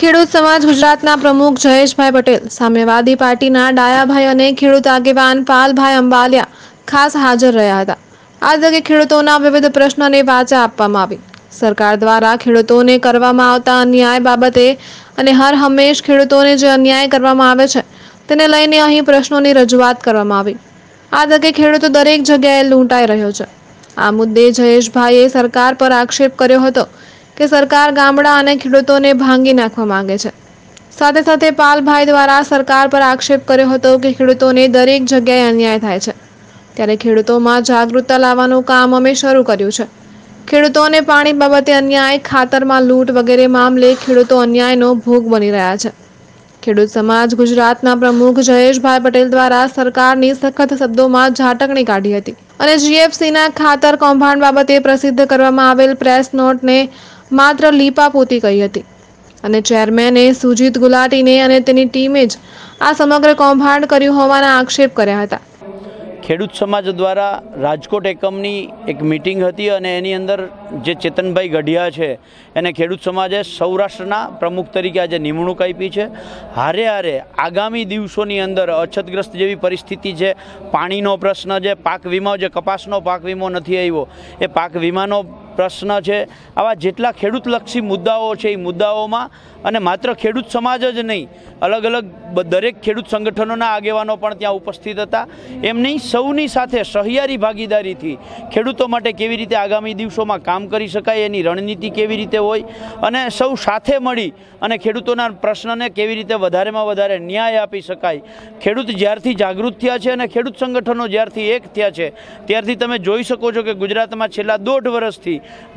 ખેડૂત સમાજ ગુજરાતના પ્રમુખ જયેશભાઈ પટેલ, સામ્યવાદી પાર્ટીના ડાયાભાઈ અને ખેડૂત આગેવાન પાલભાઈ અંબાલિયા ખાસ હાજર રહ્યા હતા। આ તકે ખેડૂતોના વિવિધ પ્રશ્નોને વાચા આપવામાં આવી। સરકાર દ્વારા ખેડૂતોને કરવામાં આવતા અન્યાય બાબતે અને હર હંમેશ ખેડૂતોને જે અન્યાય કરવામાં આવે છે તેને લઈને અહીં પ્રશ્નોની રજૂઆત કરવામાં આવી। આ તકે ખેડૂતો દરેક જગ્યાએ લૂંટાઈ રહ્યો છે। આ મુદ્દે જયેશભાઈએ સરકાર પર આક્ષેપ કર્યો હતો કે સરકાર ગામડા અને ખેડૂતોને ભાંગી નાખવા માંગે છે। સાથે સાથે પાલભાઈ દ્વારા સરકાર પર આક્ષેપ કર્યો હતો કે ખેડૂતોને દરેક જગ્યાએ અન્યાય થાય છે, ત્યારે ખેડૂતોમાં જાગૃતતા લાવવાનું કામ અમે શરૂ કર્યું છે। ખેડૂતોને પાણી બાબતે અન્યાય, ખાતરમાં લૂંટ વગેરે મામલે ખેડૂતો અન્યાયનો ભોગ બની રહ્યા છે। ખેડૂત સમાજ ગુજરાતના પ્રમુખ જયેશભાઈ પટેલ દ્વારા સરકારની સખત શબ્દોમાં ઝાટકણી કાઢી હતી અને જીએફસીના ખાતર કૌભાંડ બાબતે પ્રસિદ્ધ કરવામાં આવેલ પ્રેસ નોટને માત્ર લીપાપોતી કહી હતી અને ચેરમેને સુજીત ગુલાટીને અને તેની ટીમે જ આ સમગ્ર કૌભાંડ કર્યું હોવાના આક્ષેપ કર્યા હતા। ખેડૂત સમાજ દ્વારા રાજકોટ એકમની એક મીટિંગ હતી અને એની અંદર જે ચેતનભાઈ ગઢિયા છે એને ખેડૂત સમાજે સૌરાષ્ટ્રના પ્રમુખ તરીકે આજે નિમણૂક આપી છે। હારે હારે આગામી દિવસોની અંદર અછતગ્રસ્ત જેવી પરિસ્થિતિ છે, પાણીનો પ્રશ્ન છે, પાક વીમો જે કપાસનો પાક વીમો નથી આવ્યો એ પાક વીમાનો પ્રશ્ન છે। આવા જેટલા ખેડૂતલક્ષી મુદ્દાઓ છે એ મુદ્દાઓમાં અને માત્ર ખેડૂત સમાજ જ નહીં, અલગ અલગ દરેક ખેડૂત સંગઠનોના આગેવાનો પણ ત્યાં ઉપસ્થિત હતા। એમની સૌની સાથે સહિયારી ભાગીદારીથી ખેડૂતો માટે કેવી રીતે આગામી દિવસોમાં કામ કરી શકાય, એની રણનીતિ કેવી રીતે હોય અને સૌ સાથે મળી અને ખેડૂતોના પ્રશ્નને કેવી રીતે વધારેમાં વધારે ન્યાય આપી શકાય। ખેડૂત જ્યારથી જાગૃત થયા છે અને ખેડૂત સંગઠનો જ્યારથી એક થયા છે ત્યારથી તમે જોઈ શકો છો કે ગુજરાતમાં છેલ્લા 1.5 વર્ષથી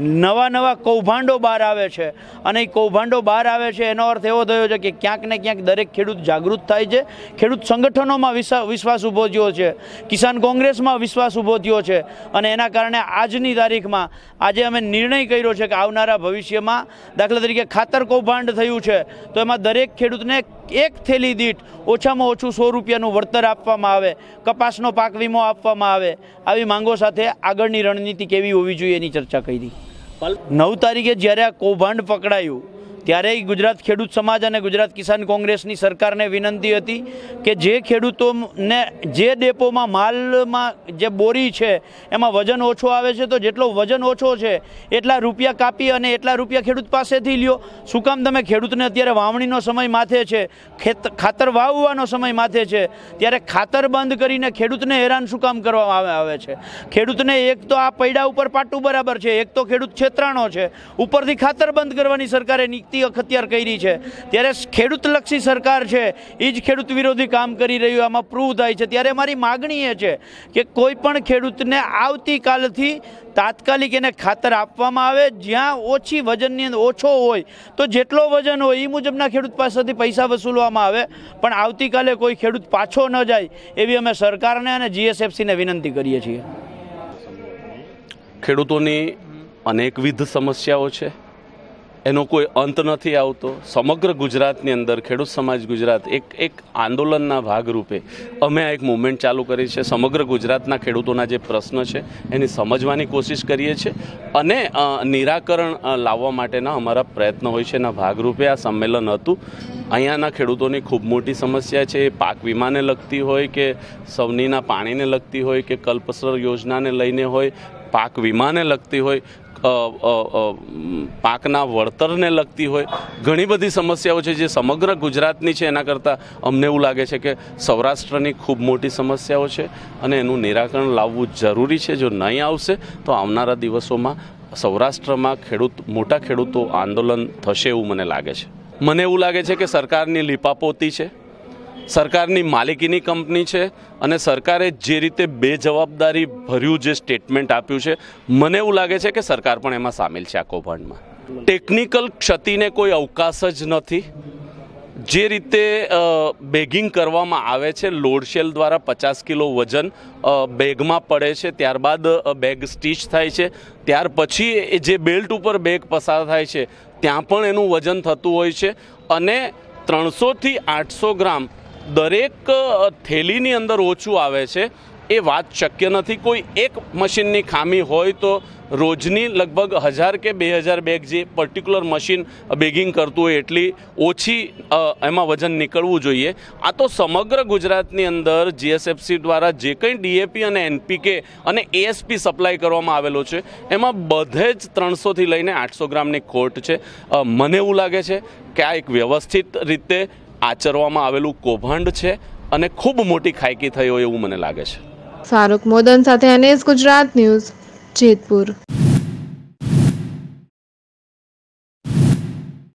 નવા કૌભાંડો બહાર આવે છે અને એ કૌભાંડો બહાર આવે છે એનો અર્થ એવો થયો છે કે ક્યાંક ને ક્યાંક દરેક ખેડૂત જાગૃત થાય છે। ખેડૂત સંગઠનોમાં વિશ્વાસ ઊભો થયો છે, કિસાન કોંગ્રેસમાં વિશ્વાસ ઊભો થયો છે અને એના કારણે આજની તારીખમાં આજે અમે નિર્ણય કર્યો છે કે આવનારા ભવિષ્યમાં દાખલા તરીકે ખાતર કૌભાંડ થયું છે તો એમાં દરેક ખેડૂતને એક થેલી દીઠ ઓછામાં ઓછું 100 રૂપિયાનું વળતર આપવામાં આવે, કપાસનો પાક વીમો આપવામાં આવે। આવી માંગો સાથે આગળની રણનીતિ કેવી હોવી જોઈએ એની ચર્ચા કરી। 9 તારીખે જ્યારે આ કૌભાંડ પકડાયું ત્યારે ગુજરાત ખેડૂત સમાજ અને ગુજરાત કિસાન કોંગ્રેસની સરકારને વિનંતી હતી કે જે ખેડૂતોને જે ડેપોમાં માલમાં જે બોરી છે એમાં વજન ઓછો આવે છે તો જેટલો વજન ઓછો છે એટલા રૂપિયા કાપી અને એટલા રૂપિયા ખેડૂત પાસેથી લ્યો। શું કામ તમે ખેડૂતને અત્યારે વાવણીનો સમય માથે છે, ખાતર વાવવાનો સમય માથે છે ત્યારે ખાતર બંધ કરીને ખેડૂતને હેરાન શું કામ કરવામાં આવે છે? ખેડૂતને એક તો આ પૈડા ઉપર પાટું બરાબર છે, એક તો ખેડૂત છેતરાણો છે, ઉપરથી ખાતર બંધ કરવાની સરકારે નીતિ અખત્યાર કરી છે। ત્યારે ખેડૂતલક્ષી સરકાર છે એ જ ખેડૂત વિરોધી કામ કરી રહ્યું આમાં પ્રૂવ થાય છે। ત્યારે મારી માગણી એ છે કે કોઈ પણ ખેડૂતને આવતીકાલથી તાત્કાલિક એને ખાતર આપવામાં આવે, જ્યાં ઓછી વજનની ઓછો હોય તો જેટલો વજન હોય એ મુજબના ખેડૂત પાસેથી પૈસા વસૂલવામાં આવે, પણ આવતીકાલે કોઈ ખેડૂત પાછો ન જાય એવી અમે સરકારને અને જીએસએફસીને વિનંતી કરીએ છીએ। ખેડૂતોની અનેકવિધ સમસ્યાઓ છે, એનો કોઈ અંત નથી આવતો। સમગ્ર ગુજરાતની અંદર ખેડૂત સમાજ ગુજરાત એક આંદોલનના ભાગરૂપે અમે આ એક મૂવમેન્ટ ચાલુ કરી છે। સમગ્ર ગુજરાતના ખેડૂતોના જે પ્રશ્ન છે એની સમજવાની કોશિશ કરીએ છીએ અને નિરાકરણ લાવવા માટેના અમારા પ્રયત્નો હોય છે। એના ભાગરૂપે આ સંમેલન હતું। અહીંયાના ખેડૂતોની ખૂબ મોટી સમસ્યા છે, પાક વીમાને લગતી હોય કે સવનીના પાણીને લગતી હોય કે કલ્પસર યોજનાને લઈને હોય, પાક વીમાને લગતી હોય, પાકના વળતરને લગતી હોય, ઘણી બધી સમસ્યાઓ છે જે સમગ્ર ગુજરાતની છે। એના કરતાં અમને એવું લાગે છે કે સૌરાષ્ટ્રની ખૂબ મોટી સમસ્યાઓ છે અને એનું નિરાકરણ લાવવું જરૂરી છે। જો નહીં આવશે તો આવનારા દિવસોમાં સૌરાષ્ટ્રમાં મોટા ખેડૂતો આંદોલન થશે એવું મને લાગે છે। મને એવું લાગે છે કે સરકારની લીપાપોતી છે, સરકારની માલિકીની કંપની છે અને સરકારે જે રીતે બેજવાબદારી ભર્યું જે સ્ટેટમેન્ટ આપ્યું છે મને એવું લાગે છે કે સરકાર પણ એમાં સામેલ છે। આ કૌભાંડમાં ટેકનિકલ ક્ષતિને કોઈ અવકાશ જ નથી। જે રીતે બેગિંગ કરવામાં આવે છે, લોડશેલ દ્વારા 50 કિલો વજન બેગમાં પડે છે, ત્યારબાદ બેગ સ્ટીચ થાય છે, ત્યાર પછી જે બેલ્ટ ઉપર બેગ પસાર થાય છે ત્યાં પણ એનું વજન થતું હોય છે અને 300 થી 800 ગ્રામ દરેક થેલીની અંદર ઓછું આવે છે એ વાત શક્ય નથી। કોઈ એક મશીનની ખામી હોય તો રોજની લગભગ 1000 કે 2000 બેગ જે પર્ટિક્યુલર મશીન બેગિંગ કરતું હોય એટલી ઓછી એમાં વજન નીકળવું જોઈએ। આ તો સમગ્ર ગુજરાતની અંદર જીએસએફસી દ્વારા જે કંઈ ડીએપી અને એનપીકે અને એએસપી સપ્લાય કરવામાં આવેલો છે એમાં બધે જ 300થી લઈને 800 ગ્રામની ખોટ છે। મને એવું લાગે છે કે આ એક વ્યવસ્થિત રીતે આચરવામાં આવેલું કૌભાંડ છે અને ખૂબ મોટી ખાયકી થઈ હોય એવું મને લાગે છે। ફારૂક મોદન સાથે NS ગુજરાત ન્યૂઝ, જેતપુર।